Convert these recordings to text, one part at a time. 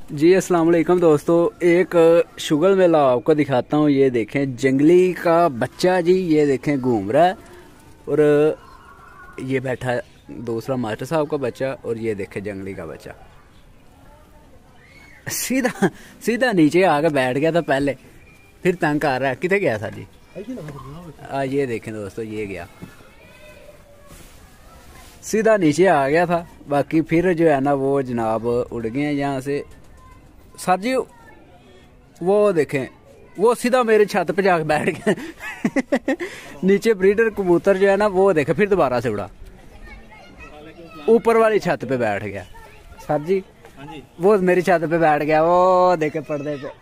जी अस्सलाम वालेकुम दोस्तों, एक शुगर मेला आपको दिखाता हूँ। ये देखें जंगली का बच्चा जी, ये देखें घूम रहा है और ये बैठा है दूसरा मास्टर साहब का बच्चा और ये देखें जंगली का बच्चा सीधा सीधा नीचे आके बैठ गया था पहले, फिर तंग कर रहा है। कितने गया था जी? ये देखें दोस्तों, ये गया सीधा नीचे आ गया था। बाकी फिर जो है ना वो जनाब उड़ गए हैं यहाँ से। सर जी वो देखें, वो सीधा मेरे छत पे जाके बैठ गया नीचे ब्रीडर कबूतर जो है ना वो देखे फिर दोबारा से उड़ा, ऊपर वाली छत पे बैठ गया। सर जी वो मेरी छत पे बैठ गया, वो देखे पर्दे पे।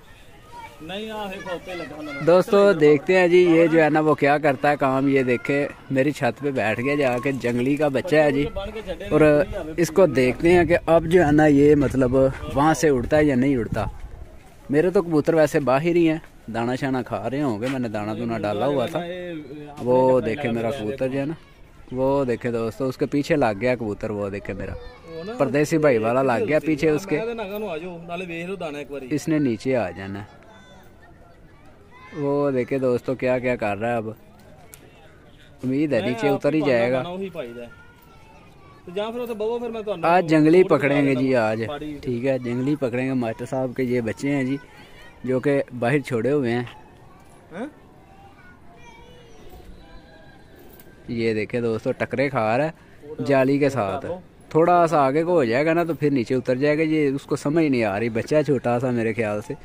दोस्तों देखते हैं जी ये जो है ना वो क्या करता है काम। ये देखे मेरी छत पे बैठ गया जाके, जंगली का बच्चा है जी। और इसको देखते हैं कि अब जो है ना ये मतलब वहाँ से उड़ता है या नहीं उड़ता। मेरे तो कबूतर वैसे बाहर ही हैं, दाना शाना खा रहे होंगे, मैंने दाना दूना डाला हुआ था। वो देखे मेरा कबूतर जो है ना, वो देखे दोस्तों उसके पीछे लग गया कबूतर। वो देखे मेरा परदेसी भाई वाला लग गया पीछे उसके, इसने नीचे आ जाना। वो देखे दोस्तों क्या क्या कर रहा है। अब उम्मीद है नीचे उतर ही जाएगा। आज जंगली पकड़ेंगे जी आज, ठीक है जंगली पकड़ेंगे। मास्टर साहब के ये बच्चे हैं जी जो कि बाहर छोड़े हुए हैं। ये देखे दोस्तों टकरे खा रहा है जाली के साथ। थोड़ा सा आगे को हो जाएगा ना तो फिर नीचे उतर जाएगा। ये उसको समझ नहीं आ रही, बच्चा छोटा सा मेरे ख्याल से।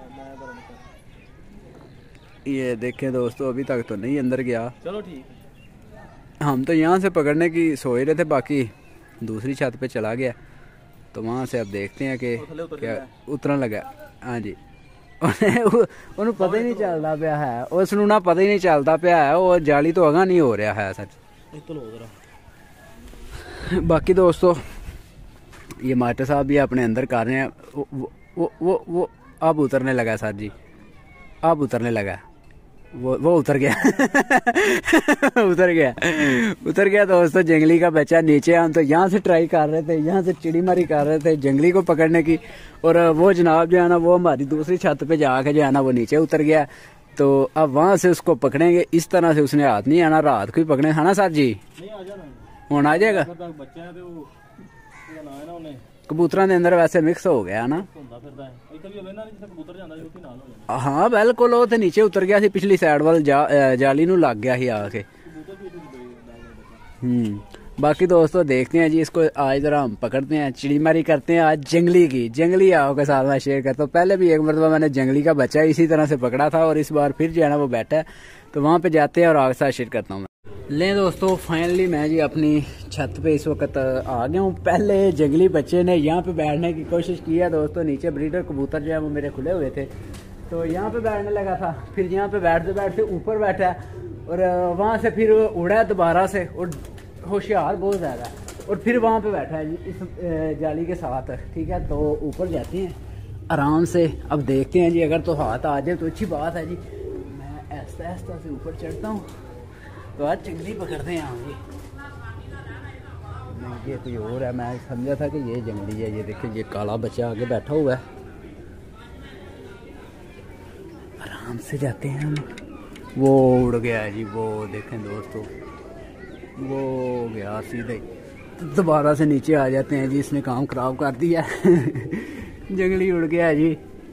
ये देखें दोस्तों अभी तक तो नहीं अंदर गया। चलो ठीक, हम तो यहाँ से पकड़ने की सोच रहे थे, बाकी दूसरी छत पे चला गया तो वहाँ से अब देखते हैं कि क्या उतरने लगा। हाँ जी उन्हें पता ही नहीं चलता पाया है, उसनू ना पता ही नहीं चलता पाया है। वो जाली तो अगा नहीं हो रहा है सच। बाकी दोस्तों ये मास्टर साहब भी अपने अंदर कर रहे हैं। वो अब उतरने लगा सर जी, अब उतरने लगा। वो उतर गया उतर गया दोस्तों जंगली का बच्चा नीचे। हम तो यहाँ से ट्राई कर रहे थे, यहाँ से चिड़ी मारी कर रहे थे जंगली को पकड़ने की, और वो जनाब जो है ना वो हमारी दूसरी छत पे जाके जो है ना वो नीचे उतर गया। तो अब वहां से उसको पकड़ेंगे। इस तरह से उसने हाथ नहीं आना, रात को ही पकड़े है ना सर जी? हूं आ जाएगा। कबूतर के अंदर वैसे मिक्स हो गया ना। हाँ बिल्कुल, वो तो नीचे उतर गया सी, पिछली साइड वाल जाली नू लग गया ही आके। बाकी दोस्तों देखते हैं जी इसको आज जरा हम पकड़ते हैं, चिड़ीमारी करते हैं आज जंगली की। जंगली आओ के साथ मैं शेयर करता हूँ। पहले भी एक मरतबा मैंने जंगली का बच्चा इसी तरह से पकड़ा था और इस बार फिर जो है ना वो बैठा है, तो वहाँ पे जाते हैं और आगे साथ शेयर करता हूँ। ले दोस्तों फाइनली मैं जी अपनी छत पे इस वक्त आ गया हूँ। पहले जंगली बच्चे ने यहाँ पे बैठने की कोशिश की है दोस्तों। नीचे ब्रीडर कबूतर जो है वो मेरे खुले हुए थे तो यहाँ पे बैठने लगा था, फिर यहाँ पे बैठते बैठते ऊपर बैठा और वहाँ से फिर उड़ा दोबारा से, और होशियार बहुत ज़्यादा, और फिर वहाँ पे बैठा है जी इस जाली के साथ। ठीक है तो ऊपर जाते हैं आराम से। अब देखते हैं जी अगर तो हाथ आ जाए तो अच्छी बात है जी। मैं ऐसा ऐसा से ऊपर चढ़ता हूँ तो आज जंगली पकड़ते हैं। हम ये कोई और है, मैं समझा था कि ये जंगली है। ये देखिए ये काला बच्चा आगे बैठा हुआ है। आराम से जाते हैं हम। वो उड़ गया है जी, वो देखें दोस्तों वो गया सीधे। दोबारा से नीचे आ जाते हैं जी, इसने काम खराब कर दिया जंगली उड़ गया जी,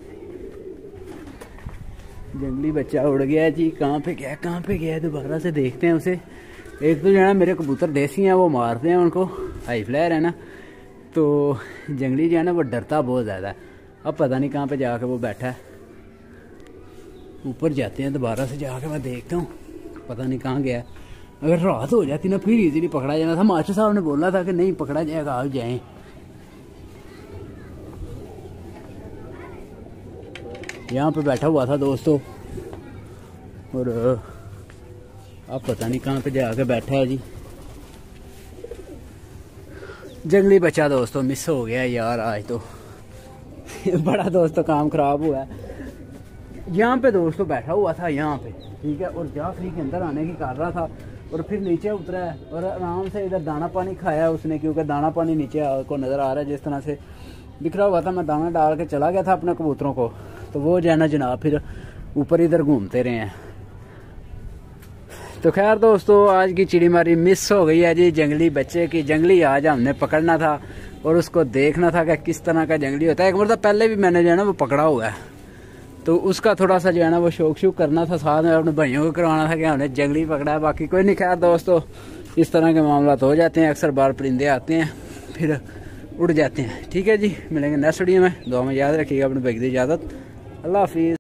जंगली बच्चा उड़ गया जी। कहाँ पे गया दोबारा से देखते हैं उसे। एक तो जो है मेरे कबूतर देसी हैं, वो मारते हैं उनको, हाई फ्लायर है ना, तो जंगली जो है ना वो डरता बहुत ज़्यादा है। अब पता नहीं कहाँ पे जाके वो बैठा है। ऊपर जाते हैं दोबारा से जाके, मैं देखता हूँ पता नहीं कहाँ गया। अगर रात हो जाती ना फिर इजीली पकड़ा जाना था। मास्टर साहब ने बोला था कि नहीं पकड़ा जाएगा, आप जाएं। यहाँ पे बैठा हुआ था दोस्तों और अब पता नहीं कहाँ पे जाके बैठा है जी। जंगली बच्चा दोस्तों मिस हो गया यार आज तो बड़ा दोस्तों काम खराब हुआ है। यहाँ पे दोस्तों बैठा हुआ था यहाँ पे, ठीक है, और जाफरी के अंदर आने की कर रहा था और फिर नीचे उतरा है और आराम से इधर दाना पानी खाया उसने, क्योंकि दाना पानी नीचे को नज़र आ रहा है जिस तरह से। बिखरा हुआ था, मैं दाना डाल के चला गया था अपने कबूतरों को, तो वो जो है ना जनाब फिर ऊपर इधर घूमते रहे हैं। तो खैर दोस्तों, आज की चिड़ीमारी मिस हो गई है जी। जंगली बच्चे की जंगली आज हमने पकड़ना था और उसको देखना था कि किस तरह का जंगली होता है। एक मतलब पहले भी मैंने जो है ना वो पकड़ा हुआ है, तो उसका थोड़ा सा जो है ना वो शौक शौक करना था, साथ में अपने भाइयों को करवाना था कि हमने जंगली पकड़ा है। बाकी कोई नहीं। खैर दोस्तों, इस तरह के मामला तो हो जाते हैं, अक्सर बार परिंदे आते हैं फिर उड़ जाते हैं। ठीक है जी, मिलेंगे नेक्स्ट वीडियो में। दुआ में याद रखिएगा, अपने भाई की इजाज़त। अल्लाह हाफिज़।